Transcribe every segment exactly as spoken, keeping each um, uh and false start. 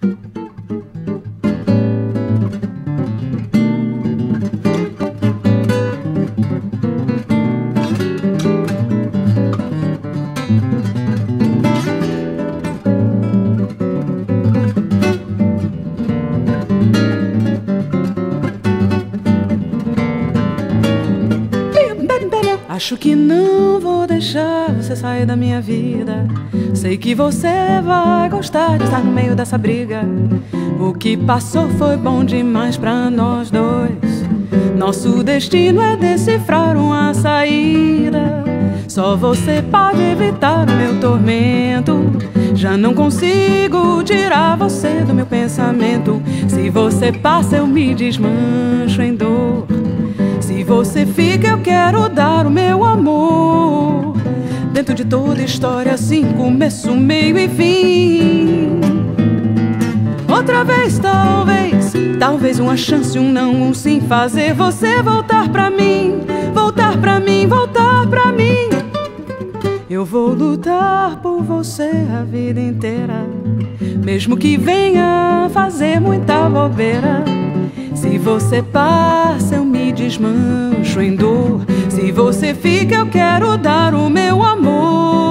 Acho que não vou deixar você sair da minha vida. Sei que você vai gostar de estar no meio dessa briga. O que passou foi bom demais pra nós dois. Nosso destino é decifrar uma saída. Só você pode evitar o meu tormento. Já não consigo tirar você do meu pensamento. Se você passa eu me desmancho em dor. Se você fica eu quero dar o meu amor. Dentro de toda história assim, começo, meio e fim. Outra vez talvez, talvez uma chance, um não, um sim. Fazer você voltar pra mim, voltar pra mim, voltar pra mim. Eu vou lutar por você a vida inteira, mesmo que venha fazer muita bobeira. Se você passa eu me desmancho em dor. Se você fica eu quero dar o meu amor.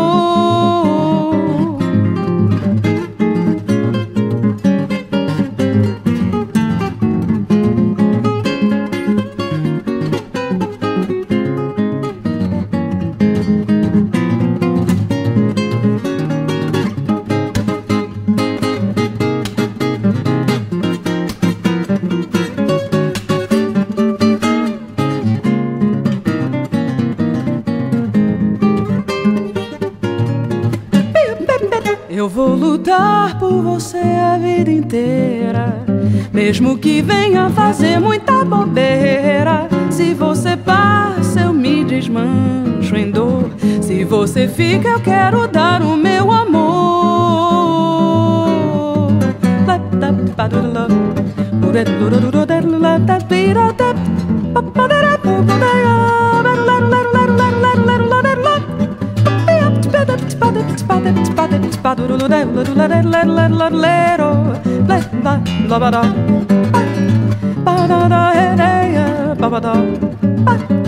Eu vou lutar por você a vida inteira, mesmo que venha fazer muita bobeira. Se você passa eu me desmancho em dor. Se você fica eu quero dar o meu amor. Ba